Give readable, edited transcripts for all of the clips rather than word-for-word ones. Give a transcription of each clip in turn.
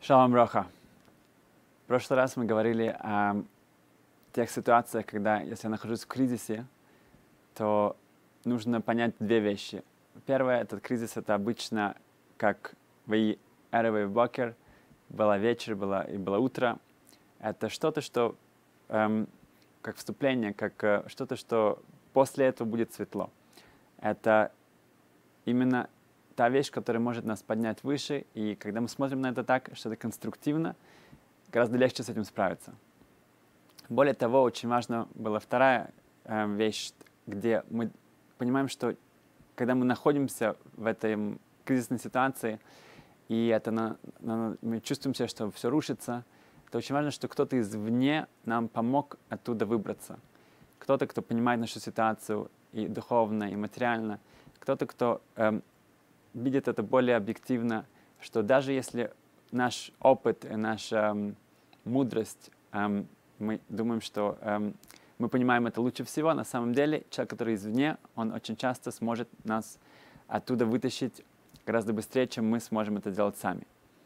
Шалом Роха. В прошлый раз мы говорили о тех ситуациях, когда, если я нахожусь в кризисе, то нужно понять две вещи. Первое, этот кризис, это обычно как ваи эревей бокер, было вечер, было утро. Это что-то, что как вступление, как что-то, что после этого будет светло. Это именно та вещь, которая может нас поднять выше, и когда мы смотрим на это так, что это конструктивно, гораздо легче с этим справиться. Более того, очень важна была вторая вещь, где мы понимаем, что когда мы находимся в этой кризисной ситуации, и мы чувствуем себя, что все рушится, то очень важно, что кто-то извне нам помог оттуда выбраться. Кто-то, кто понимает нашу ситуацию и духовно, и материально. Кто-то, кто видит это более объективно, что даже если наш опыт и наша мудрость, мы думаем, что мы понимаем это лучше всего, на самом деле человек, который извне, он очень часто сможет нас оттуда вытащить гораздо быстрее, чем мы сможем это делать сами.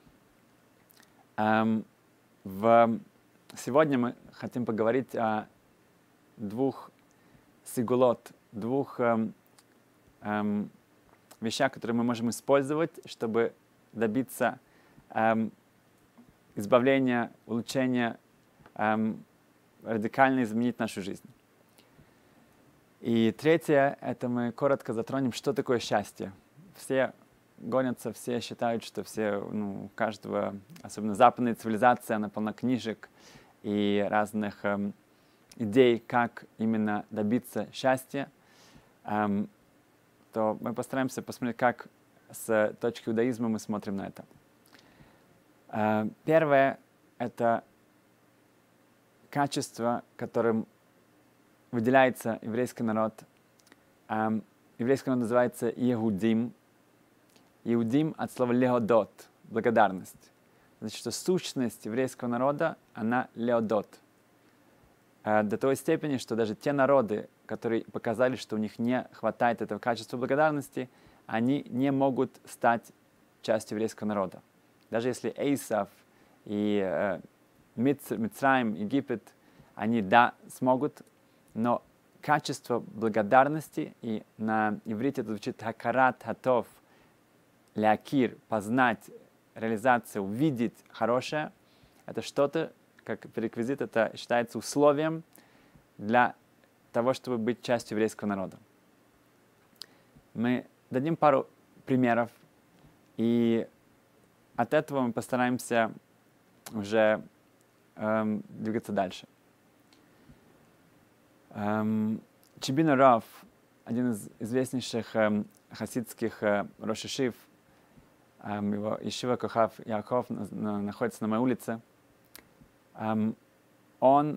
Сегодня мы хотим поговорить о двух сигулот, двух вещах, которые мы можем использовать, чтобы добиться избавления, улучшения, радикально изменить нашу жизнь. И третье, это мы коротко затронем, что такое счастье. Все гонятся, все считают, что у каждого, особенно западная цивилизация, она полна книжек и разных идей, как именно добиться счастья. То мы постараемся посмотреть, как с точки иудаизма мы смотрим на это. Первое — это качество, которым выделяется еврейский народ. Еврейский народ называется Иудим. Иудим от слова леодот — благодарность. Значит, что сущность еврейского народа, она леодот. До той степени, что даже те народы, которые показали, что у них не хватает этого качества благодарности, они не могут стать частью еврейского народа. Даже если Эйсав и Мицраим, Египет, они, да, смогут, но качество благодарности, и на иврите это звучит хакарат хатов, леакир, познать, реализацию, увидеть хорошее, это что-то, как реквизит, это считается условием для того, чтобы быть частью еврейского народа. Мы дадим пару примеров, и от этого мы постараемся уже двигаться дальше. Чибин Рав, один из известнейших хасидских рош йешив, его Ешива Кохав Яков находится на моей улице. Он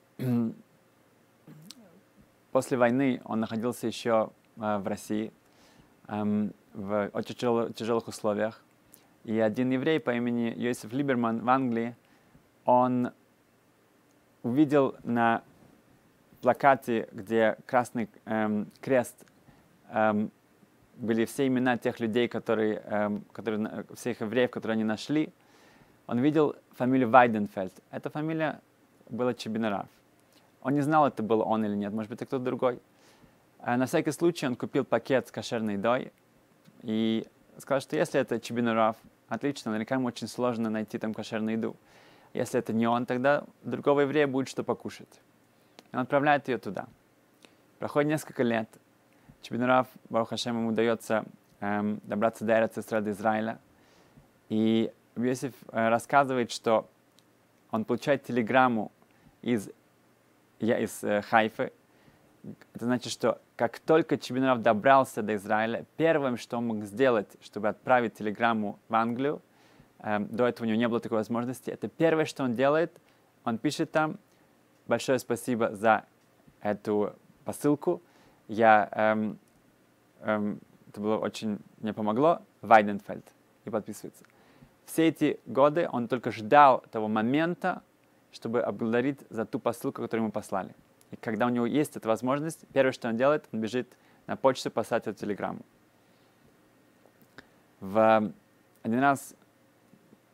после войны он находился еще в России в очень тяжелых условиях. И один еврей по имени Йосеф Либерман в Англии, он увидел на плакате, где красный крест, были все имена тех людей, всех евреев, которые они нашли. Он видел фамилию Вайденфельд. Эта фамилия была Чибин Рав. Он не знал, это был он или нет, может быть, это кто-то другой. На всякий случай он купил пакет с кошерной едой и сказал, что если это Чибин Рав, отлично, наверняка ему очень сложно найти там кошерную еду. Если это не он, тогда у другого еврея будет что покушать. И он отправляет ее туда. Проходит несколько лет. Чибин Рав, Барух Ашем, ему удается добраться до Эрец Исраэля, до Израиля. И Йосеф рассказывает, что он получает телеграмму из Хайфы. Это значит, что как только Чибин Рав добрался до Израиля, первым, что он мог сделать, чтобы отправить телеграмму в Англию, до этого у него не было такой возможности, это первое, что он делает, он пишет там: большое спасибо за эту посылку. Это было очень, мне помогло, Вайденфельд. И подписывается. Все эти годы он только ждал того момента, чтобы поблагодарить за ту посылку, которую ему послали. И когда у него есть эта возможность, первое, что он делает, он бежит на почту послать эту телеграмму. Один раз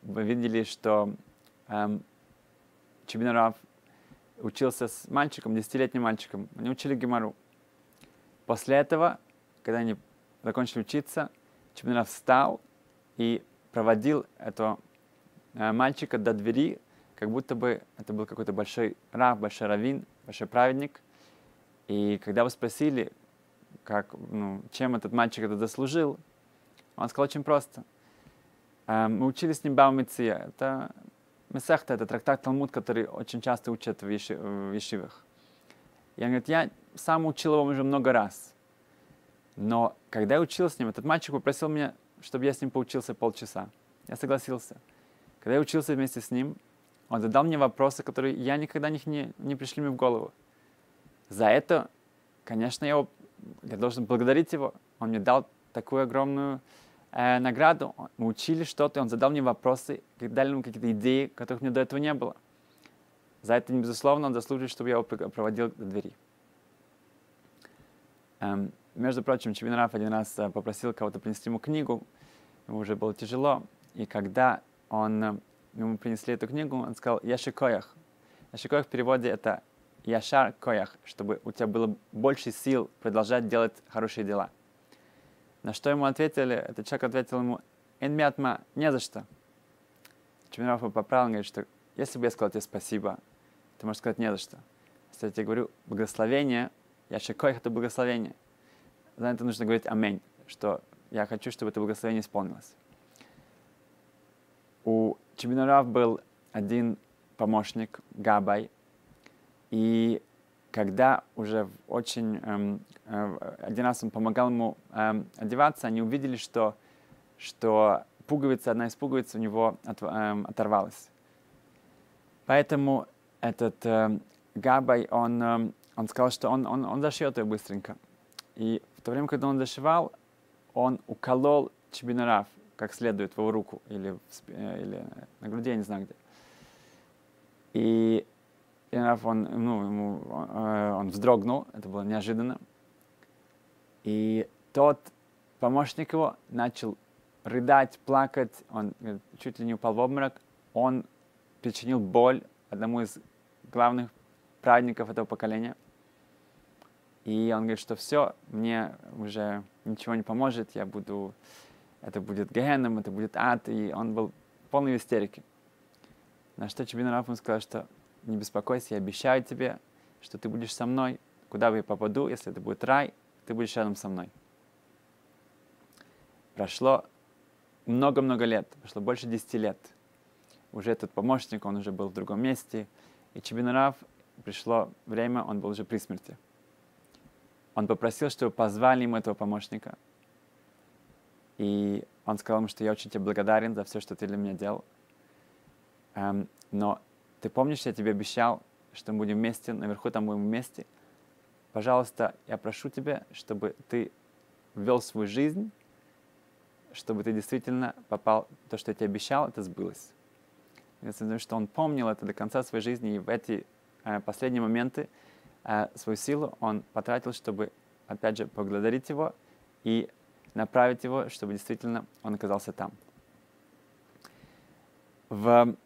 вы видели, что Чибин Рав учился с мальчиком, 10-летним мальчиком. Они учили Гемару. После этого, когда они закончили учиться, Чибин Рав встал и проводил этого мальчика до двери, как будто бы это был какой-то большой рав, большой раввин, большой праведник. И когда вы спросили, чем этот мальчик это заслужил, он сказал очень просто. Мы учили с ним Бава Меция. Это Месехта, это трактат Талмуд, который очень часто учат в ешивах. И он говорит, я сам учил его уже много раз. Но когда я учил с ним, этот мальчик попросил меня, чтобы я с ним поучился полчаса. Я согласился. Когда я учился вместе с ним, он задал мне вопросы, которые я никогда не пришли мне в голову. За это, конечно, я должен благодарить его. Он мне дал такую огромную награду. Мы учили что-то, он задал мне вопросы, дали ему какие-то идеи, которых у меня до этого не было. За это, безусловно, он заслуживает, чтобы я его проводил до двери. Между прочим, Чибин Рав один раз попросил кого-то принести ему книгу. Ему уже было тяжело. И когда ему принесли эту книгу, он сказал «Яши коях». «Яши коях» в переводе это «Яшар коях», чтобы у тебя было больше сил продолжать делать хорошие дела. На что ему ответили? Этот человек ответил ему «Эн мятма», не за что. Чибин Рав поправил, говорит, что если бы я сказал тебе спасибо, ты можешь сказать не за что. Если я тебе говорю благословение, «Яши коях» — это благословение. За это нужно говорить «Аминь», что я хочу, чтобы это благословение исполнилось. У Чибин Рав был один помощник, Габай, и когда уже один раз он помогал ему одеваться, они увидели, что одна из пуговиц у него оторвалась. Поэтому этот Габай, он сказал, что он зашьет ее быстренько. И в то время, когда он зашивал, он уколол Чибин Рав как следует в его руку или на груди, я не знаю где. И он вздрогнул, это было неожиданно. И тот помощник его начал рыдать, плакать, он чуть ли не упал в обморок. Он причинил боль одному из главных праведников этого поколения. И он говорит, что все, мне уже ничего не поможет, это будет геhenном, это будет ад, и он был в полной истерике. На что Чибин Рав ему сказал, что не беспокойся, я обещаю тебе, что ты будешь со мной, куда бы я попаду, если это будет рай, ты будешь рядом со мной. Прошло много-много лет, прошло больше 10 лет. Уже этот помощник, он уже был в другом месте, и Чибин Рав, пришло время, он был уже при смерти. Он попросил, чтобы позвали ему этого помощника. И он сказал ему, что я очень тебе благодарен за все, что ты для меня делал. Но ты помнишь, я тебе обещал, что мы будем вместе, наверху там будем вместе. Пожалуйста, я прошу тебя, чтобы ты вел свою жизнь, чтобы ты действительно попал, то, что я тебе обещал, это сбылось. Потому что он помнил это до конца своей жизни, и в эти последние моменты свою силу он потратил, чтобы, опять же, поблагодарить его и направить его, чтобы действительно он оказался там. В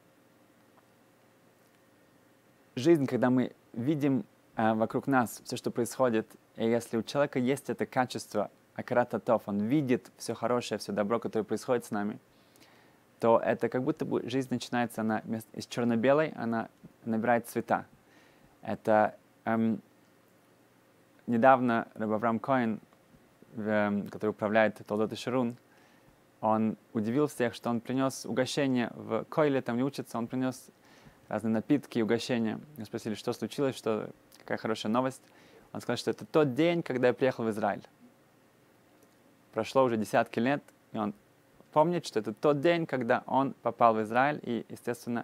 жизни, когда мы видим вокруг нас все, что происходит, и если у человека есть это качество, акарат атов, он видит все хорошее, все добро, которое происходит с нами, то это как будто бы жизнь начинается, она из черно-белой, она набирает цвета. Это недавно Рав Авраам Коэн, который управляет Толдот Ишурун, он удивил всех, что он принес угощение в Койле, там не учится, он принес разные напитки и угощения. Мы спросили, что случилось, какая хорошая новость. Он сказал, что это тот день, когда я приехал в Израиль. Прошло уже десятки лет, и он помнит, что это тот день, когда он попал в Израиль, и, естественно,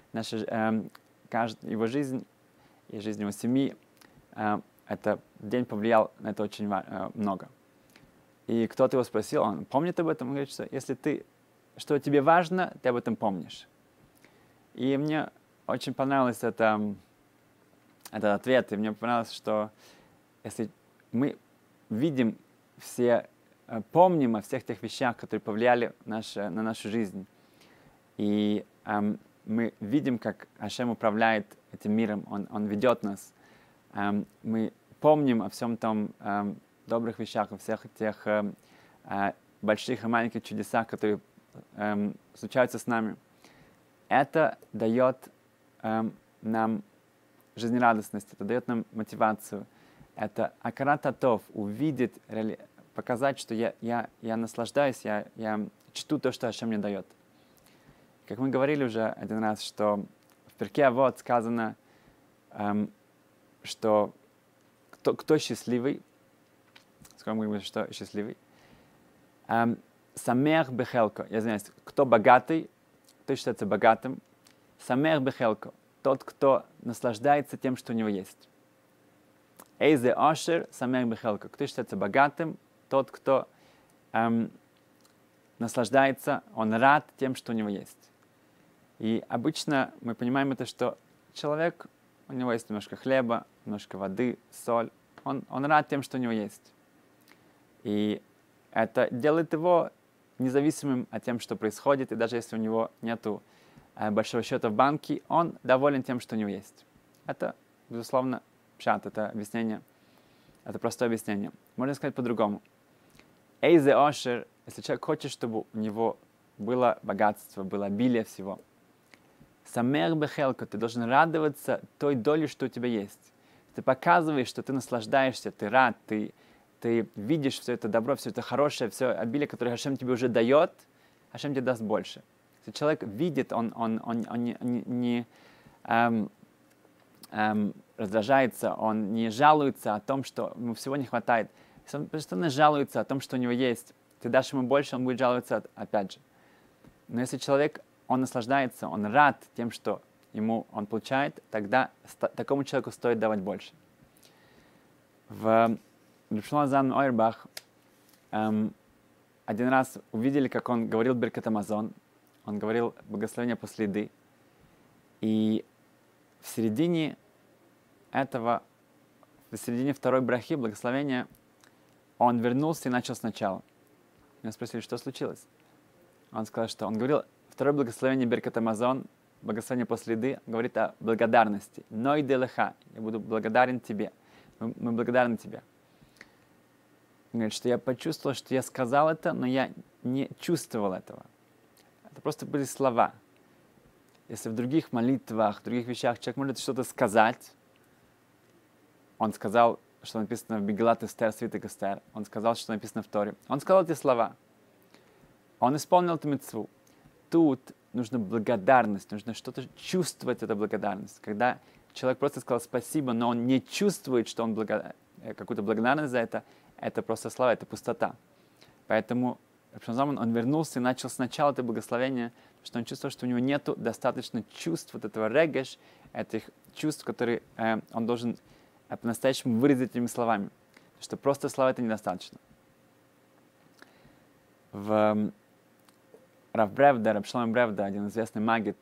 его жизнь и жизнь его семьи, этот день повлиял на это очень много. И кто-то его спросил, он помнит об этом, он говорит, что если что тебе важно, ты об этом помнишь. И мне очень понравился этот ответ, и мне понравилось, что если мы видим помним о всех тех вещах, которые повлияли на нашу жизнь, И мы видим, как Ашем управляет этим миром, Он ведет нас. Мы помним о всем том добрых вещах, о всех тех больших и маленьких чудесах, которые случаются с нами. Это дает нам жизнерадостность, это дает нам мотивацию. Это акарат атов, увидеть, показать, что я наслаждаюсь, я чту то, что Ашем мне дает. Как мы говорили уже один раз, что в Перке Авот сказано, что кто счастливый, скоро мы говорим, что счастливый, самех бехелко, я извиняюсь, кто богатый, кто считается богатым, самех бехелко, тот, кто наслаждается тем, что у него есть. Эйзе ашер самех бехелко, кто считается богатым, тот, кто наслаждается, он рад тем, что у него есть. И обычно мы понимаем это, что человек, у него есть немножко хлеба, немножко воды, соль, он рад тем, что у него есть. И это делает его независимым от тем, что происходит, и даже если у него нет большого счета в банке, он доволен тем, что у него есть. Это, безусловно, пшат, это объяснение, это простое объяснение. Можно сказать по-другому. Эйзе ошер, если человек хочет, чтобы у него было богатство, было обилие всего. Самер бехелко, ты должен радоваться той доле, что у тебя есть. Ты показываешь, что ты наслаждаешься, ты рад, ты видишь все это добро, все это хорошее, все обилие, которое Ашем тебе уже дает, Ашем тебе даст больше. Если человек видит, он не раздражается, он не жалуется о том, что ему всего не хватает. Если он постоянно жалуется о том, что у него есть, ты дашь ему больше, он будет жаловаться опять же. Но если человек, он наслаждается, он рад тем, что он получает, тогда такому человеку стоит давать больше. В Шломо Залман Ойербах один раз увидели, как он говорил Беркат Амазон, он говорил благословение после еды, и в середине второй брахи, благословения, он вернулся и начал сначала. Меня спросили, что случилось. Он сказал, что он говорил, второе благословение Беркат Амазон, благословение после еды, говорит о благодарности. Ной делеха, я буду благодарен тебе. Мы благодарны тебе. Он говорит, что я почувствовал, что я сказал это, но я не чувствовал этого. Это просто были слова. Если в других молитвах, в других вещах человек может что-то сказать, он сказал, что написано в Мегилат Эстер, свиток Эстер, он сказал, что написано в Торе. Он сказал эти слова. Он исполнил эту мицву. Тут нужна благодарность, нужно что-то чувствовать, эту благодарность. Когда человек просто сказал спасибо, но он не чувствует, что он какую-то благодарность за это просто слова, это пустота. Поэтому он вернулся и начал сначала это благословение, что он чувствовал, что у него нет достаточно чувств, вот этого регеш, этих чувств, которые он должен по-настоящему выразить этими словами. Что просто слова это недостаточно. Рав Бревда, Рав Шломо Бревда, один известный магид,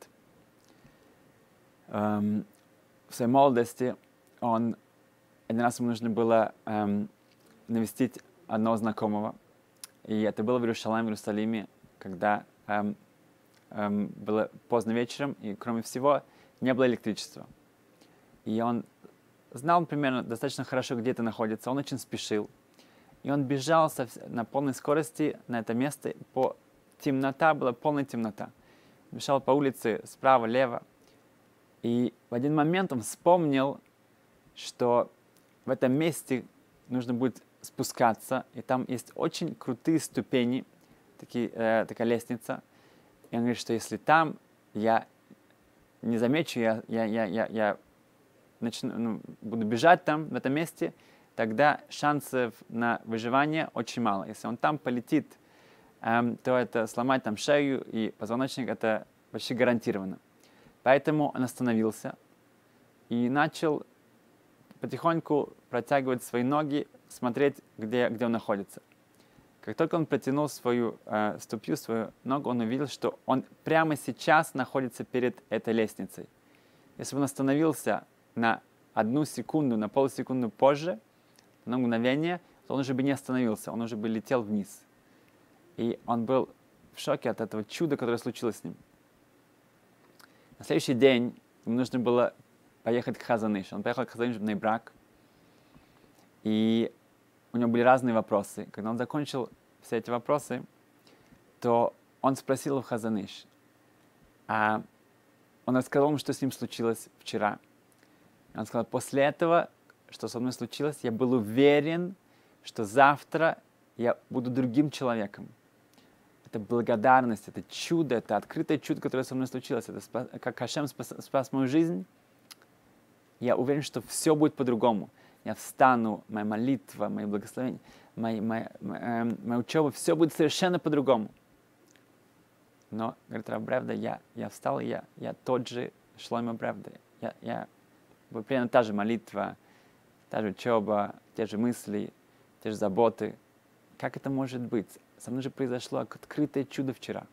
в своей молодости один раз ему нужно было навестить одного знакомого. И это было в Иерусалиме, когда было поздно вечером, и кроме всего не было электричества. И он знал примерно достаточно хорошо, где это находится. Он очень спешил. И он бежал на полной скорости на это место. Темнота была, полная темнота. Бежал по улице справа, лево. И в один момент он вспомнил, что в этом месте нужно будет спускаться, и там есть очень крутые ступени, такая лестница. И он говорит, что если там я не замечу, я буду бежать там, в этом месте, тогда шансов на выживание очень мало. Если он там полетит, то это сломать там шею и позвоночник, это почти гарантированно. Поэтому он остановился и начал потихоньку протягивать свои ноги, смотреть, где он находится. Как только он протянул свою ступню, свою ногу, он увидел, что он прямо сейчас находится перед этой лестницей. Если бы он остановился на 1 секунду, на полсекунды позже, на мгновение, то он уже бы не остановился, он уже бы летел вниз. И он был в шоке от этого чуда, которое случилось с ним. На следующий день ему нужно было поехать к Хазон Иш. Он поехал к Хазон Иш в Бней-Брак, и у него были разные вопросы. Когда он закончил все эти вопросы, то он спросил у Хазон Иш, а он рассказал ему, что с ним случилось вчера. И он сказал, после этого, что со мной случилось, я был уверен, что завтра я буду другим человеком. Это благодарность, это чудо, это открытое чудо, которое со мной случилось. Это как Хашем спас мою жизнь. Я уверен, что все будет по-другому. Я встану, моя молитва, мои благословения, моя учеба, все будет совершенно по-другому. Но, говорит Рав Бревда, я встал, и я тот же Шлоймо Бревда. Примерно та же молитва, та же учеба, те же мысли, те же заботы. Как это может быть? Со мной же произошло открытое чудо вчера.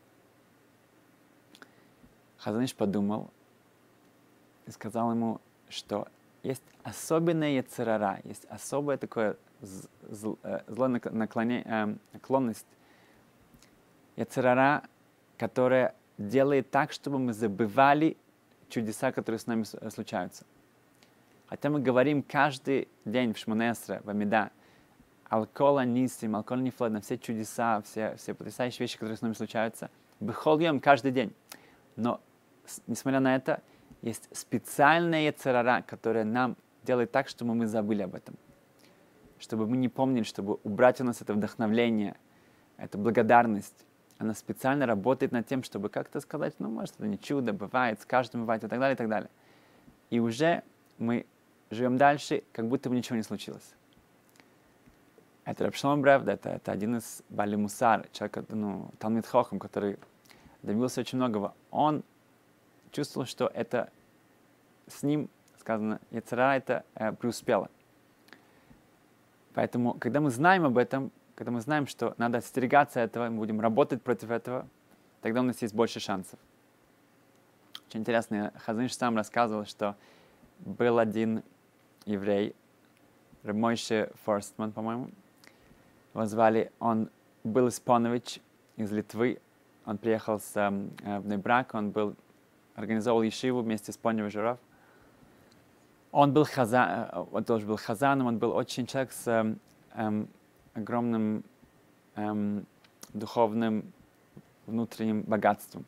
Хазон Иш подумал и сказал ему, что есть особенная йецер ара, есть особая такая злая наклонность. Йецер ара, которая делает так, чтобы мы забывали чудеса, которые с нами случаются. Хотя мы говорим каждый день в Шмоне-Эсре, в Амида, Алкола Нисим, Алкола Нифлад, на все чудеса, все потрясающие вещи, которые с нами случаются, бехол-йом, каждый день. Но, несмотря на это, есть специальная йецер ара, которая нам делает так, чтобы мы забыли об этом. Чтобы мы не помнили, чтобы убрать у нас это вдохновление, эту благодарность. Она специально работает над тем, чтобы как-то сказать, ну, может, это не чудо, бывает, с каждым бывает, и так далее, и так далее. И уже мы живем дальше, как будто бы ничего не случилось. Это Рав Шломо Бревда, это один из Бали Мусар, человек, Талмид Хохам, который добился очень многого. Он чувствовал, что это с ним, сказано, йецер ара это преуспело. Поэтому, когда мы знаем об этом, когда мы знаем, что надо остерегаться этого, мы будем работать против этого, тогда у нас есть больше шансов. Очень интересно, Хазон Иш сам рассказывал, что был один еврей, Рав Мойше Форстман, по-моему, его звали, он был из Понович, из Литвы, он приехал в Бней-Брак, он организовал ешиву вместе с Поневой Жиров. Он тоже был хазаном, он был очень человек с огромным духовным внутренним богатством.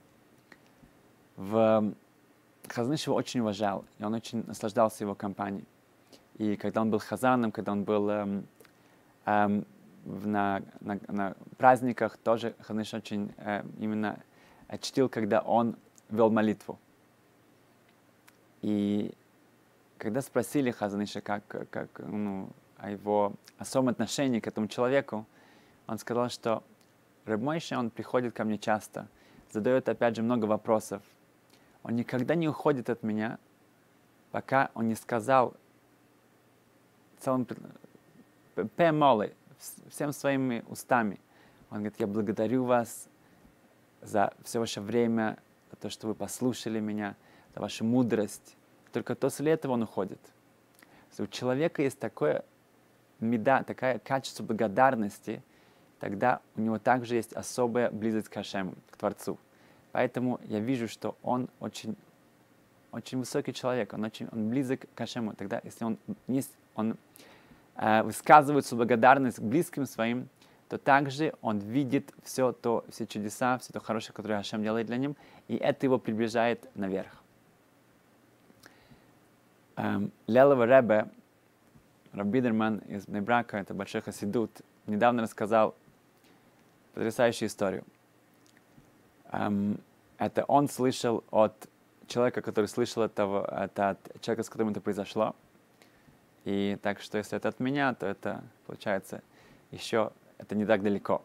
Хазон Иш его очень уважал, и он очень наслаждался его компанией. И когда он был хазаном, когда он был на праздниках, тоже Хазон Иш очень именно чтил, когда он вел молитву. И когда спросили Хазон Иша, о его особом отношении к этому человеку, он сказал, что Рав Мойше, он приходит ко мне часто, задает опять же много вопросов. Он никогда не уходит от меня, пока он не сказал целым пе-молы, всем своими устами. Он говорит, я благодарю вас за все ваше время, за то, что вы послушали меня, за вашу мудрость. Только после этого он уходит. Если у человека есть такое меда, такое качество благодарности, тогда у него также есть особая близость к Хашему, к Творцу. Поэтому я вижу, что он очень, очень высокий человек, он близок к Хашему. Тогда, если он высказывает свою благодарность к близким своим, то также он видит все чудеса, все то хорошее, которое Хашем делает для него, и это его приближает наверх. Лелова Ребе, Рав Бидерман из Бней-Брака, это большой хасидут, недавно рассказал потрясающую историю. Это он слышал от человека, который слышал это от человека, с которым это произошло. И так что, если это от меня, то это, получается, еще это не так далеко.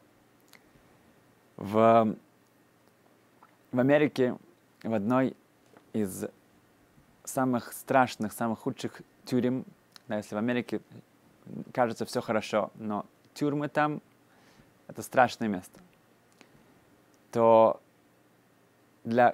В Америке, в одной из самых страшных, самых худших тюрем, да, если в Америке кажется все хорошо, но тюрьмы там — это страшное место, то для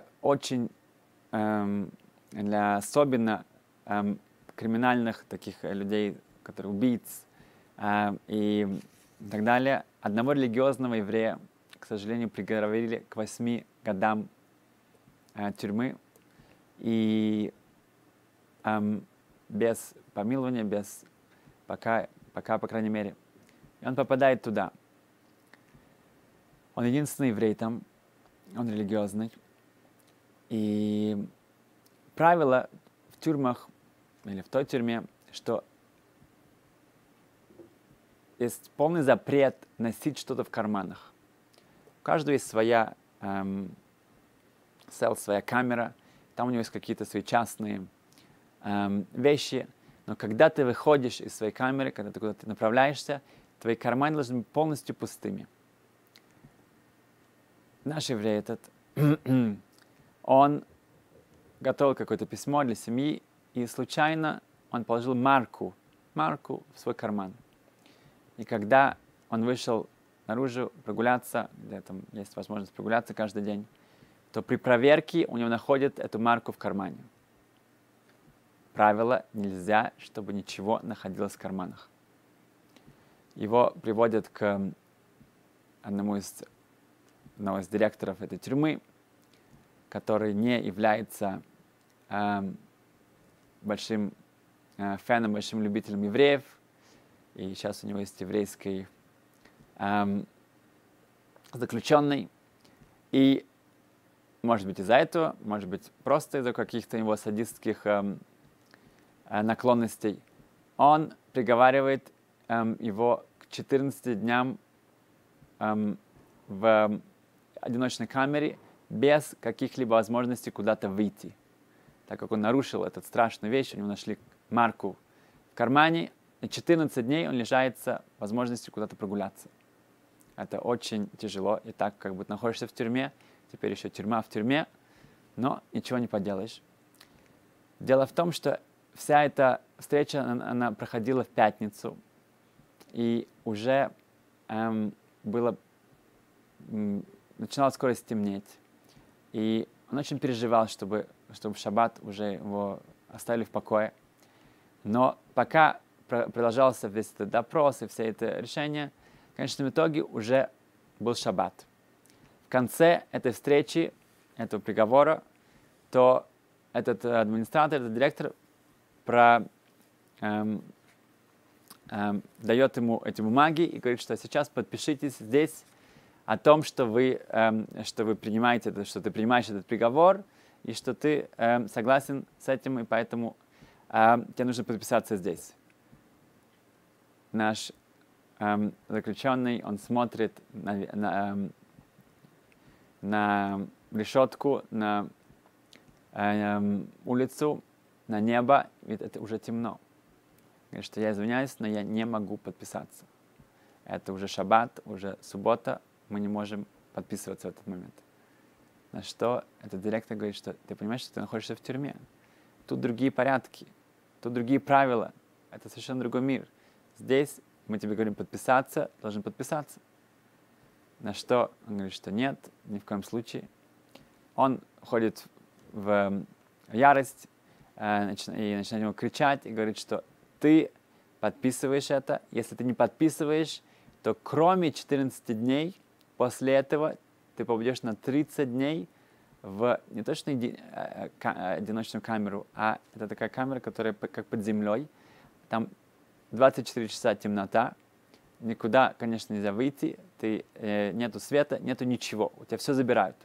особенно криминальных таких людей, которые убийц и так далее, одного религиозного еврея, к сожалению, приговорили к 8 годам тюрьмы и без помилования, пока, по крайней мере. И он попадает туда. Он единственный еврей там, он религиозный. И правило в тюрьмах, или в той тюрьме, что есть полный запрет носить что-то в карманах. У каждого есть своя своя камера, там у него есть какие-то свои частные вещи. Но когда ты выходишь из своей камеры, когда ты куда-то направляешься, твои карманы должны быть полностью пустыми. Наш еврей этот, он готовил какое-то письмо для семьи, и случайно он положил марку в свой карман. И когда он вышел наружу прогуляться, где там есть возможность прогуляться каждый день, то при проверке у него находят эту марку в кармане. Правило: нельзя, чтобы ничего находилось в карманах. Его приводят к одному из директоров этой тюрьмы, который не является большим феном, большим любителем евреев. И сейчас у него есть еврейский заключенный. И, может быть, из-за этого, может быть, просто из-за каких-то его садистских наклонностей, он приговаривает его к 14 дням в одиночной камере без каких-либо возможностей куда-то выйти. Так как он нарушил эту страшную вещь, у него нашли марку в кармане, и 14 дней он лишается возможности куда-то прогуляться. Это очень тяжело, и так как бы находишься в тюрьме, теперь еще тюрьма в тюрьме, но ничего не поделаешь. Дело в том, что вся эта встреча, она проходила в пятницу, и уже начинало скоро стемнеть. И он очень переживал, чтобы в шаббат уже его оставили в покое. Но пока продолжался весь этот допрос и все это решение, в конечном итоге уже был шаббат. В конце этой встречи, этого приговора, то этот администратор, этот директор дает ему эти бумаги и говорит, что сейчас подпишитесь здесь о том, что вы принимаете это, что ты принимаешь этот приговор, и что ты согласен с этим, и поэтому тебе нужно подписаться здесь. Наш заключенный, он смотрит на решетку, на улицу, на небо, ведь это уже темно. Говорит, что я извиняюсь, но я не могу подписаться. Это уже шаббат, уже суббота, мы не можем подписываться в этот момент. На что этот директор говорит, что ты понимаешь, что ты находишься в тюрьме. Тут другие порядки, тут другие правила. Это совершенно другой мир. Здесь мы тебе говорим подписаться, должен подписаться. На что он говорит, что нет, ни в коем случае. Он ходит в ярость и начинает ему кричать и говорит, что ты подписываешь это. Если ты не подписываешь, то кроме 14 дней после этого ты попадешь на 30 дней в не точно одиночную камеру, а это такая камера, которая как под землей. Там 24 часа темнота, никуда, конечно, нельзя выйти, нету света, нету ничего, у тебя все забирают.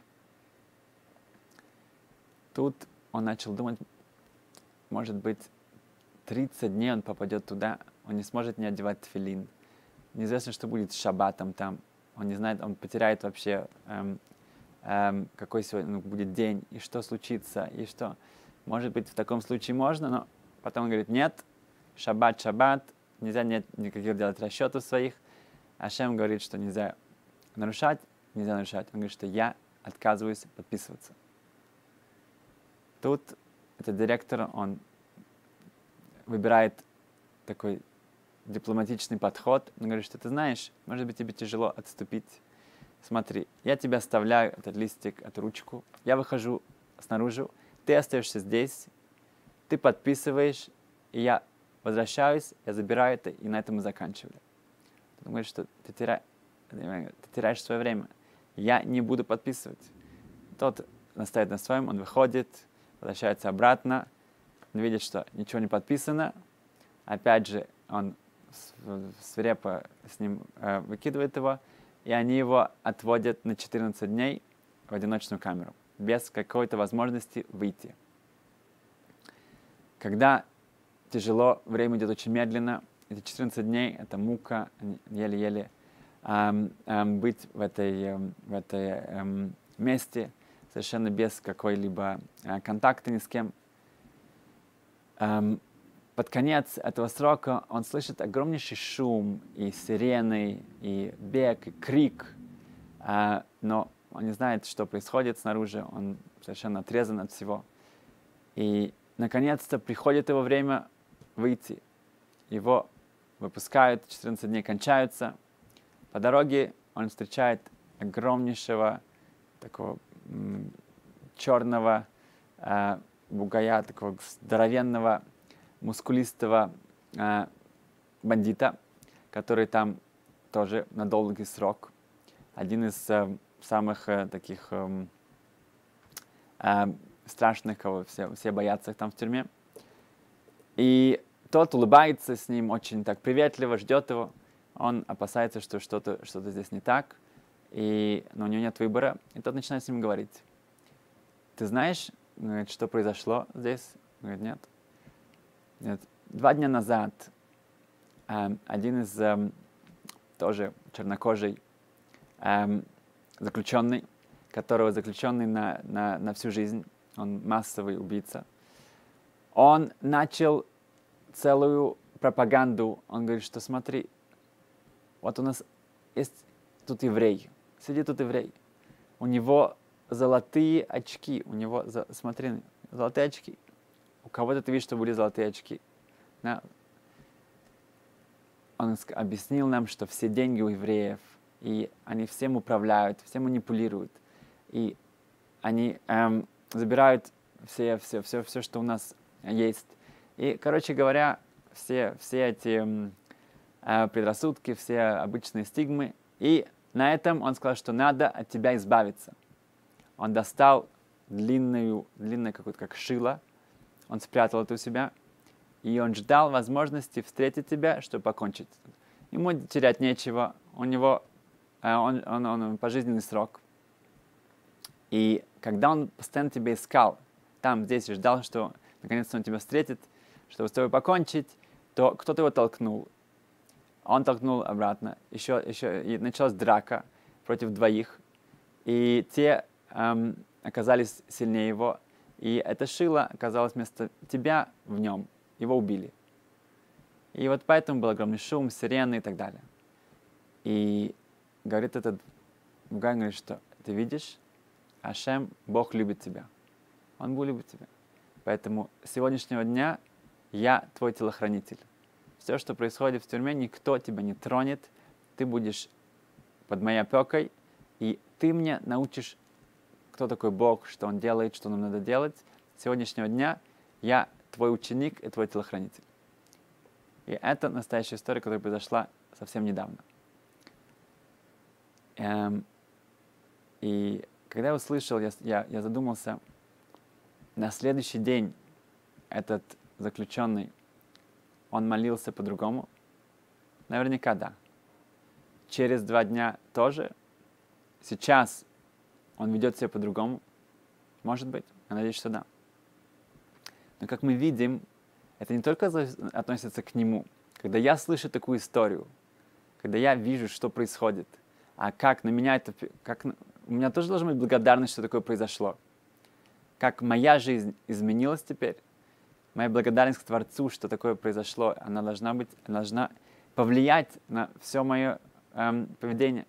Тут он начал думать, может быть, 30 дней он попадет туда, он не сможет не одевать тфилин. Неизвестно, что будет с шаббатом там. Он не знает, он потеряет вообще, какой сегодня будет день, и что случится, и что. Может быть, в таком случае можно, но потом он говорит, нет, шаббат, нельзя нет никаких делать расчетов своих. Ашем говорит, что нельзя нарушать. Он говорит, что я отказываюсь подписываться. Тут этот директор, он выбирает такой дипломатичный подход. Он говорит, что ты знаешь, может быть, тебе тяжело отступить. Смотри, я тебе оставляю этот листик, эту ручку. Я выхожу снаружи, ты остаешься здесь, ты подписываешь, и я возвращаюсь, я забираю это, и на этом мы заканчивали. Он говорит, что ты теряешь свое время. Я не буду подписывать. Тот настаивает на своем, он выходит, возвращается обратно, видит, что ничего не подписано. Опять же, он свирепо с ним выкидывает его, и они его отводят на 14 дней в одиночную камеру, без какой-то возможности выйти. Когда тяжело, время идет очень медленно, эти 14 дней — это мука, еле-еле быть в этой месте, совершенно без какой-либо контакта ни с кем. Под конец этого срока он слышит огромнейший шум, и сирены, и бег, и крик, но он не знает, что происходит снаружи, он совершенно отрезан от всего. И, наконец-то, приходит его время выйти. Его выпускают, 14 дней кончаются. По дороге он встречает огромнейшего, такого черного бугая, такого здоровенного, мускулистого бандита, который там тоже на долгий срок. Один из самых таких страшных, кого все боятся там в тюрьме. И тот улыбается с ним очень так приветливо, ждет его. Он опасается, что что-то здесь не так, но у него нет выбора. И тот начинает с ним говорить. Ты знаешь, говорит, что произошло здесь? Говорит, нет. Нет. 2 дня назад один из тоже чернокожий заключенный, которого заключенный на всю жизнь, он массовый убийца, он начал целую пропаганду. Он говорит, что смотри, вот у нас есть тут еврей, сидит тут еврей, у него золотые очки, у него, смотри, золотые очки. У кого-то ты видишь, что были золотые очки. Да? Он объяснил нам, что все деньги у евреев, и они всем управляют, всем манипулируют, и они забирают все, что у нас есть. И, короче говоря, все эти предрассудки, все обычные стигмы. И на этом он сказал, что надо от тебя избавиться. Он достал длинное какое-то как шило, он спрятал это у себя, и он ждал возможности встретить тебя, чтобы покончить. Ему терять нечего, у него он пожизненный срок. И когда он постоянно тебя искал, там, здесь, и ждал, что наконец-то он тебя встретит, чтобы с тобой покончить, то кто-то его толкнул. Он толкнул обратно. Еще и началась драка против 2. И те оказались сильнее его. И это шило оказалось вместо тебя в нем. Его убили. И вот поэтому был огромный шум, сирены и так далее. И говорит этот Бугай, говорит, что ты видишь, Ашем, Бог любит тебя. Он будет любить тебя. Поэтому с сегодняшнего дня я твой телохранитель. Все, что происходит в тюрьме, никто тебя не тронет. Ты будешь под моей опекой, и ты мне научишь, кто такой Бог, что Он делает, что нам надо делать. С сегодняшнего дня я твой ученик и твой телохранитель. И это настоящая история, которая произошла совсем недавно. И когда я услышал, я задумался, на следующий день этот заключенный, он молился по-другому? Наверняка да. Через 2 дня тоже? Сейчас он ведет себя по-другому? Может быть. Я надеюсь, что да. Но как мы видим, это не только относится к нему. Когда я слышу такую историю, когда я вижу, что происходит, а как на меня это... У меня тоже должна быть благодарность, что такое произошло. Как моя жизнь изменилась теперь, моя благодарность к Творцу, что такое произошло, она должна повлиять на все мое поведение.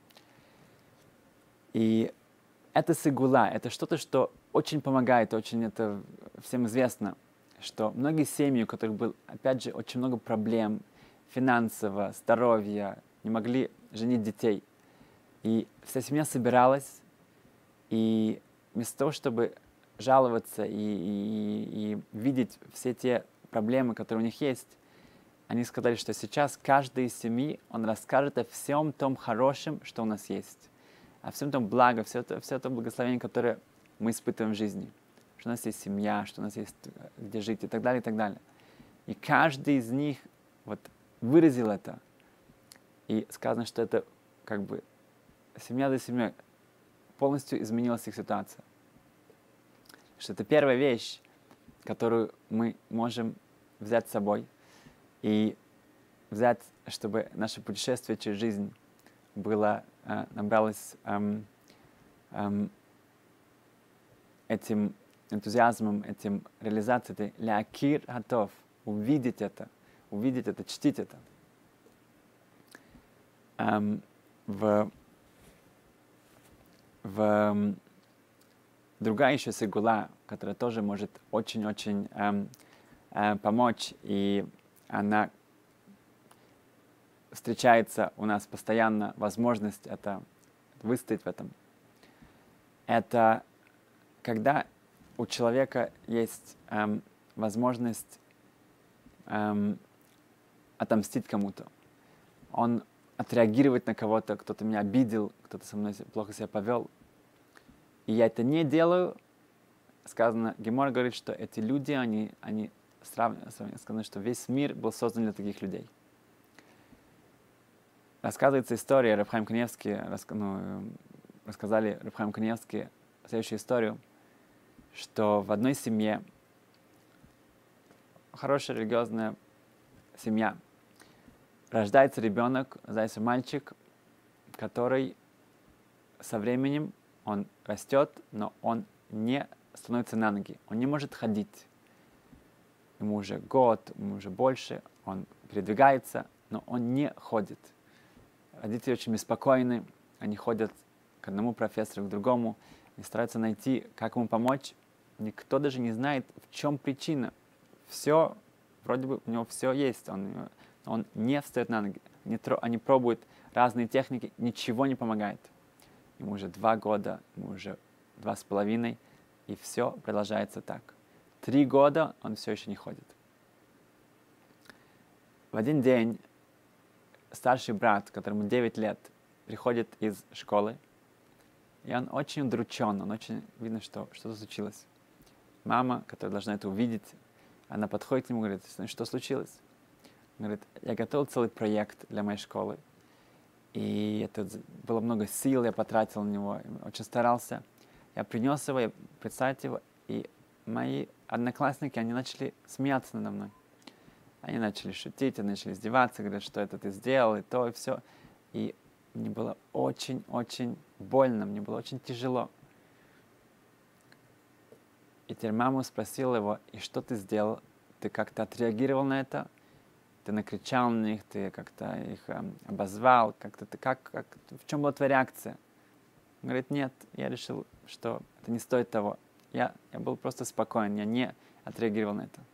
И это сигула, это что-то, что очень помогает, очень это всем известно, что многие семьи, у которых было, опять же, очень много проблем финансово, здоровья, не могли женить детей. И вся семья собиралась, и вместо того, чтобы жаловаться и видеть все те проблемы, которые у них есть, они сказали, что сейчас каждый из семьи, он расскажет о всем том хорошем, что у нас есть, о всем том благо, все то благословение, которое мы испытываем в жизни. что у нас есть семья, что у нас есть где жить и так далее, и так далее. И каждый из них вот выразил это. И сказано, что это как бы семья за семьей полностью изменилась их ситуация. Что это первая вещь, которую мы можем взять с собой и взять, чтобы наше путешествие через жизнь было, набралось этим энтузиазмом, этим реализацией, этой лякир готов, увидеть это, чтить это. Другая еще сигула, которая тоже может очень-очень помочь, и она встречается у нас постоянно, возможность это выстоять в этом. Это когда у человека есть возможность отомстить кому-то. Он отреагировать на кого-то, кто-то меня обидел, кто-то со мной плохо себя повел. И я это не делаю. Сказано, Гемора говорит, что эти люди, они сказано, что весь мир был создан для таких людей. Рассказывается история, Рав Хаим Каневский, рассказали Рав Хаим Каневский следующую историю, что в одной семье, хорошая религиозная семья, рождается ребенок, рождается мальчик, который со временем, он растет, но он не становится на ноги, он не может ходить. Ему уже год, ему уже больше, он передвигается, но он не ходит. Родители очень беспокойны, они ходят к одному профессору, к другому, и стараются найти, как ему помочь. Никто даже не знает, в чем причина. Все, вроде бы у него все есть, он не встает на ноги. Они пробуют разные техники, ничего не помогает. Ему уже 2 года, ему уже 2,5, и все продолжается так. 3 года он все еще не ходит. В один день старший брат, которому 9 лет, приходит из школы, и он очень удручен, видно, что что-то случилось. Мама, которая должна это увидеть, она подходит к нему и говорит: что случилось? Он говорит: я готовил целый проект для моей школы, и это было много сил, я потратил на него, очень старался. Я принес его, я представил его, и мои одноклассники, они начали смеяться надо мной. Они начали шутить, они начали издеваться, говорят, что это ты сделал, и то, и все. И мне было очень-очень больно, мне было очень тяжело. И теперь мама спросила его: и что ты сделал? Ты как-то отреагировал на это? Ты накричал на них, ты как-то их обозвал, в чем была твоя реакция? Он говорит: нет, я решил, что это не стоит того. Я был просто спокоен, я не отреагировал на это.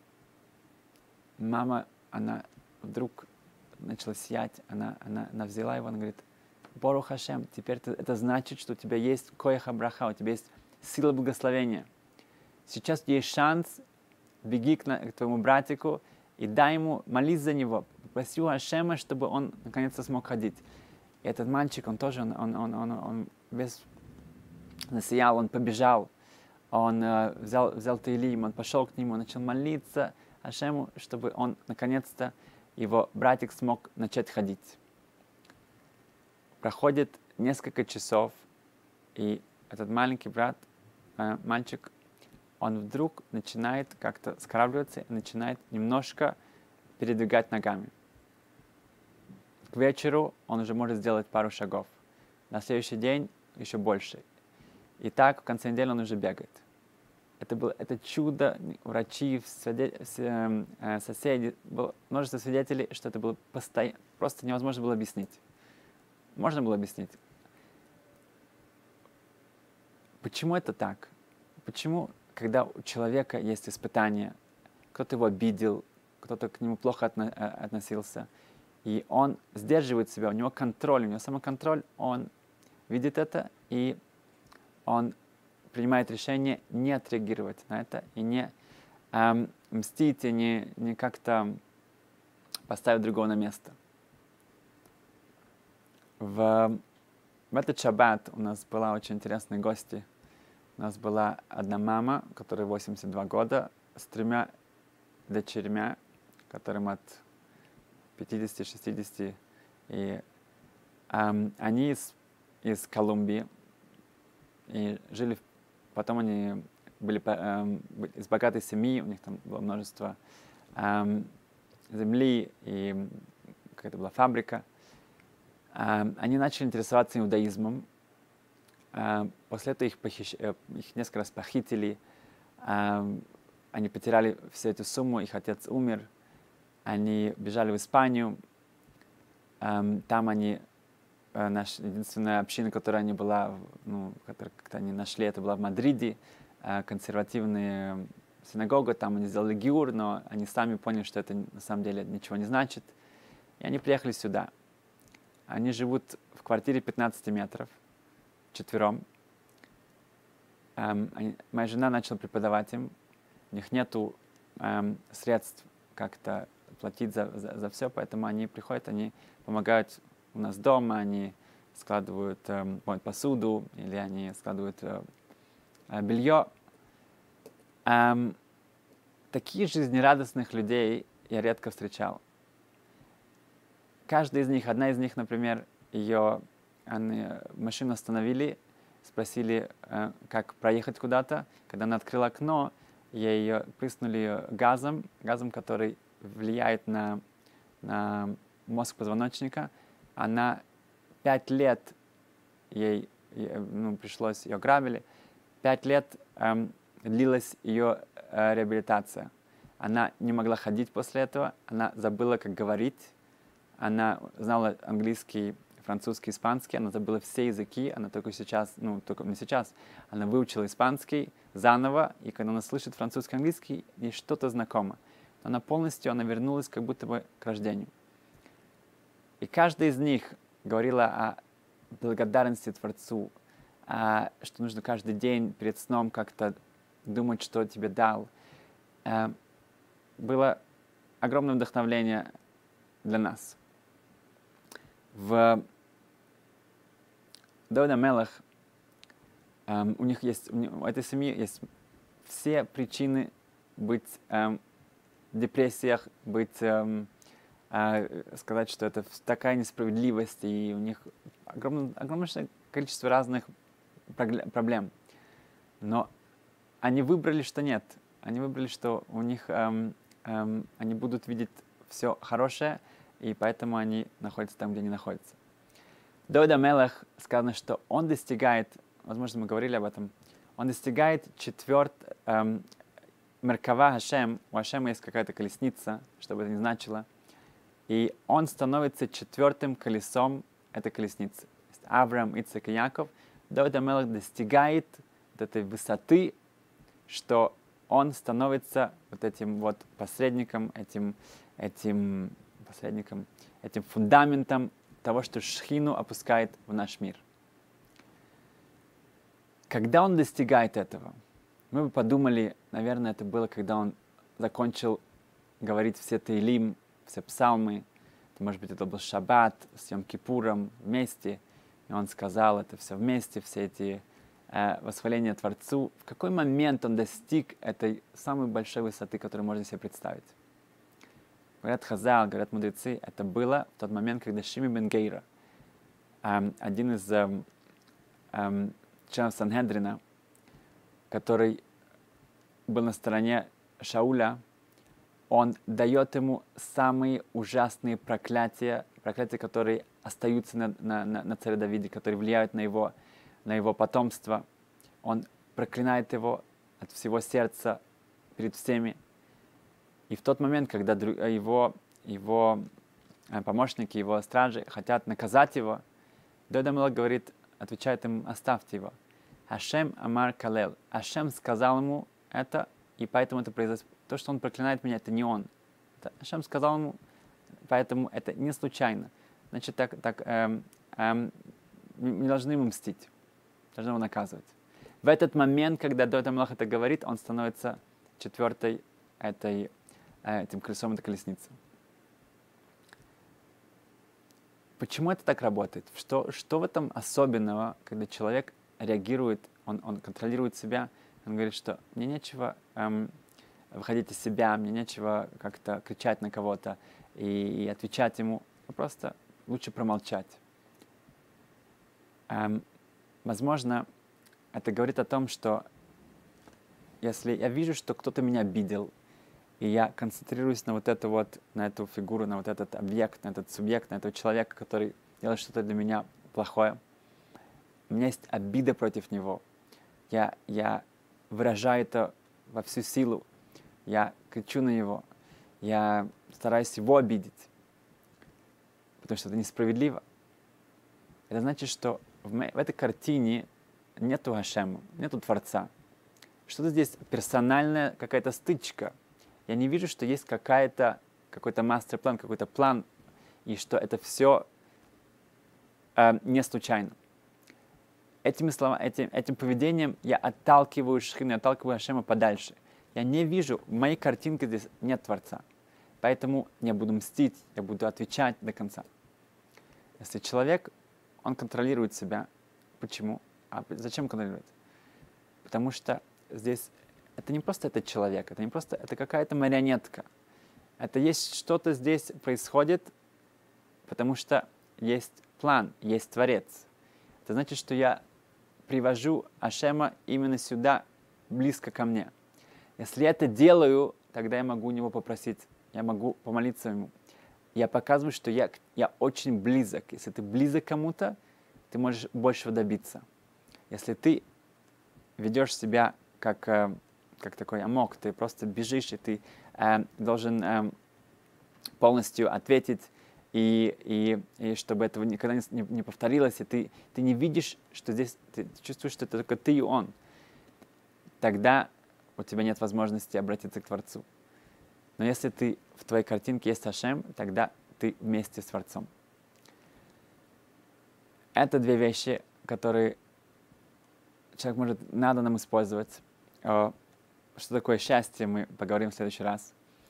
Мама, она вдруг начала сиять, она взяла его, она говорит: Борух Хашем, теперь это значит, что у тебя есть коях браха, у тебя есть сила благословения. Сейчас есть шанс, беги к твоему братику и дай ему, молись за него, попроси у Хашема, чтобы он наконец-то смог ходить. И этот мальчик, он тоже, он весь насиял, он побежал, он взял Теилим, он пошел к нему, начал молиться Хашему, чтобы он наконец-то, его братик смог начать ходить. Проходит несколько часов, и этот маленький брат, мальчик, он вдруг начинает как-то скарабливаться и начинает немножко передвигать ногами. К вечеру он уже может сделать пару шагов. На следующий день еще больше. И так в конце недели он уже бегает. Это чудо, врачи, соседи, было множество свидетелей, что это было постоянно, просто невозможно было объяснить. Можно было объяснить. Почему это так? Почему, когда у человека есть испытания, кто-то его обидел, кто-то к нему плохо относился, и он сдерживает себя, у него контроль, у него самоконтроль, он видит это, и он принимает решение не отреагировать на это и не мстить, и не как-то поставить другого на место. В этот шаббат у нас была очень интересные гости. У нас была одна мама, которой 82 года, с 3 дочерьми, которым от 50-60. И они из Колумбии и жили, потом они были из богатой семьи, у них там было множество земли, и какая-то была фабрика. Они начали интересоваться иудаизмом. После этого их несколько раз похитили. Они потеряли всю эту сумму, их отец умер. Они бежали в Испанию. Там они единственная община, которая они была, которую как-то они нашли, это была в Мадриде, консервативная синагога, там они сделали гиур, но они сами поняли, что это на самом деле ничего не значит. И они приехали сюда. Они живут в квартире 15 метров, четвером. Моя жена начала преподавать им. У них нету средств как-то платить за все, поэтому они приходят, они помогают у нас дома, они складывают моют посуду или они складывают белье. Таких жизнерадостных людей я редко встречал. Каждый из них, одна из них, например, машину остановили, спросили, как проехать куда-то. Когда она открыла окно, ей прыснули газом, который влияет на мозг позвоночника. Она 5 лет ей пришлось, ее грабили. 5 лет длилась ее реабилитация. Она не могла ходить после этого, она забыла, как говорить. Она знала английский, французский, испанский, она забыла все языки, она только сейчас, только не сейчас, она выучила испанский заново, и когда она слышит французский, английский, ей что-то знакомо. Но она вернулась как будто бы к рождению. И каждая из них говорила о благодарности Творцу, что нужно каждый день перед сном как-то думать, что тебе дал. Было огромное вдохновление для нас. В Давид ха-Мелех у этой семьи есть все причины быть в депрессиях, сказать, что это такая несправедливость, и у них огромное количество разных проблем. Но они выбрали, что нет. Они выбрали, что у них они будут видеть все хорошее, и поэтому они находятся там, где они находятся. Давид ха-Мелех сказано, что он достигает, возможно, мы говорили об этом, он достигает Меркава Хашем, у Хашема есть какая-то колесница, что бы это ни значило, и он становится 4-м колесом этой колесницы. Авраам, Ицхак и Яков. Давид ха-Мелех достигает этой высоты, что он становится этим посредником, этим фундаментом того, что Шхину опускает в наш мир. Когда он достигает этого, мы бы подумали, наверное, это было, когда он закончил говорить все Теилим, все псалмы. Может быть, это был Шаббат с Йом-Кипуром вместе, и он сказал это все вместе, все эти восхваления Творцу. В какой момент он достиг этой самой большой высоты, которую можно себе представить? Говорят Хазал, говорят мудрецы, это было в тот момент, когда Шими бен Гейра, один из членов Сангедрина, который был на стороне Шауля, он дает ему самые ужасные проклятия, которые остаются на царе Давиде, которые влияют на его потомство. Он проклинает его от всего сердца перед всеми. И в тот момент, когда его помощники, его стражи хотят наказать его, Давид ха-Мелех говорит, отвечает им, оставьте его. Ашем амар калел. Ашем сказал ему это, и поэтому это произошло. То, что он проклинает меня, это не он. Это Ашем сказал ему, поэтому это не случайно. Значит, не должны ему мстить, должны его наказывать. В этот момент, когда Давид ха-Мелех это говорит, он становится 4-й этим колесом этой колесницы. Почему это так работает? Что в этом особенного, когда человек реагирует он контролирует себя, он говорит, что мне нечего выходить из себя, мне нечего как-то кричать на кого-то и отвечать ему, а просто лучше промолчать. Возможно, это говорит о том, что если я вижу, что кто-то меня обидел, и я концентрируюсь на на эту фигуру, на вот этот объект, на этот субъект, на этого человека, который делает что-то для меня плохое, у меня есть обида против него. Я выражаю это во всю силу. Я кричу на него. Я стараюсь его обидеть. Потому что это несправедливо. Это значит, что в этой картине нету Ашема, нету Творца. Что-то здесь персональная какая-то стычка. Я не вижу, что есть какой-то мастер-план, какой-то план, и что это все не случайно. Этим поведением я отталкиваю Шхину, я отталкиваю Ашема подальше. Я не вижу, в моей картинке здесь нет Творца. Поэтому я буду мстить, я буду отвечать до конца. Если человек, он контролирует себя. Почему? А зачем контролировать? Потому что здесь это не просто этот человек, это какая-то марионетка. Это есть что-то здесь происходит, потому что есть план, есть Творец. Это значит, что я привожу Ашема именно сюда, близко ко мне. Если я это делаю, тогда я могу у него попросить, я могу помолиться ему. Я показываю, что я очень близок. Если ты близок к кому-то, ты можешь большего добиться. Если ты ведешь себя как такой амок, ты просто бежишь, и ты должен полностью ответить, и чтобы этого никогда не повторилось, и ты не видишь, что здесь, ты чувствуешь, что это только ты и он, тогда у тебя нет возможности обратиться к Творцу. Но если в твоей картинке есть Ашем, тогда ты вместе с Творцом. Это две вещи, которые надо нам использовать. Что такое счастье, мы поговорим в следующий раз.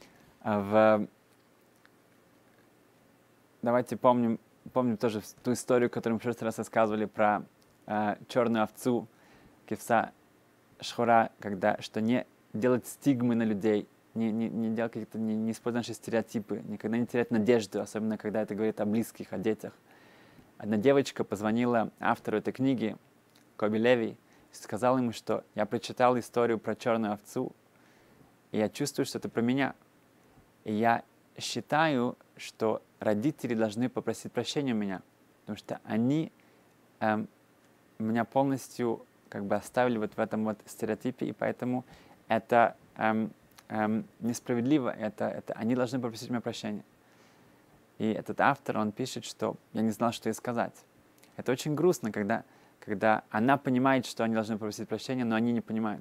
Давайте помним тоже ту историю, которую мы в прошлый раз рассказывали про черную овцу, кивса шхура, что не делать стигмы на людей, не делать какие-то, не использовать наши стереотипы, никогда не терять надежду, особенно когда это говорит о близких, о детях. Одна девочка позвонила автору этой книги, Коби Леви, и сказала ему, что я прочитал историю про черную овцу, и я чувствую, что это про меня. И я считаю, что родители должны попросить прощения у меня, потому что они меня полностью оставили в этом стереотипе, и поэтому это несправедливо, они должны попросить у меня прощения. И этот автор, он пишет, что я не знал, что ей сказать. Это очень грустно, когда она понимает, что они должны попросить прощения, но они не понимают.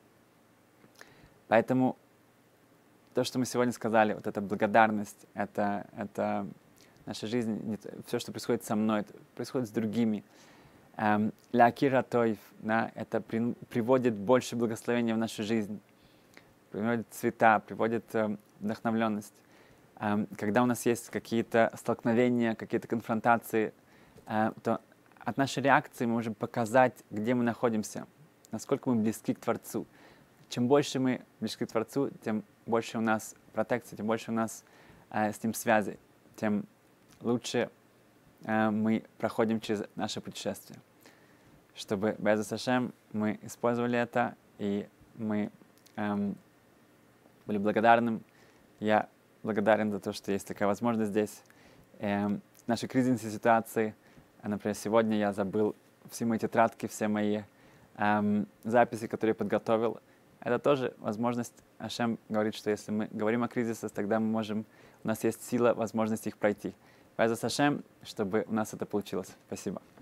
Поэтому то, что мы сегодня сказали, эта благодарность, это наша жизнь, все, что происходит со мной, это происходит с другими. Лякира тойф, это приводит больше благословения в нашу жизнь, приводит цвета, приводит вдохновленность. Когда у нас есть какие-то столкновения, какие-то конфронтации, то от нашей реакции мы можем показать, где мы находимся, насколько мы близки к Творцу. Чем больше мы близки к Творцу, тем больше у нас протекции, тем больше у нас с ним связи, тем лучше мы проходим через наше путешествие. Чтобы Бе'эзрат Ашем мы использовали это, и мы были благодарны. Я благодарен за то, что есть такая возможность здесь. Наши кризисные ситуации, например, сегодня я забыл все мои тетрадки, все мои записи, которые я подготовил. Это тоже возможность. Ашем говорит, что если мы говорим о кризисах, тогда у нас есть сила, возможность их пройти. Бе'эзрат Ашем, чтобы у нас это получилось. Спасибо.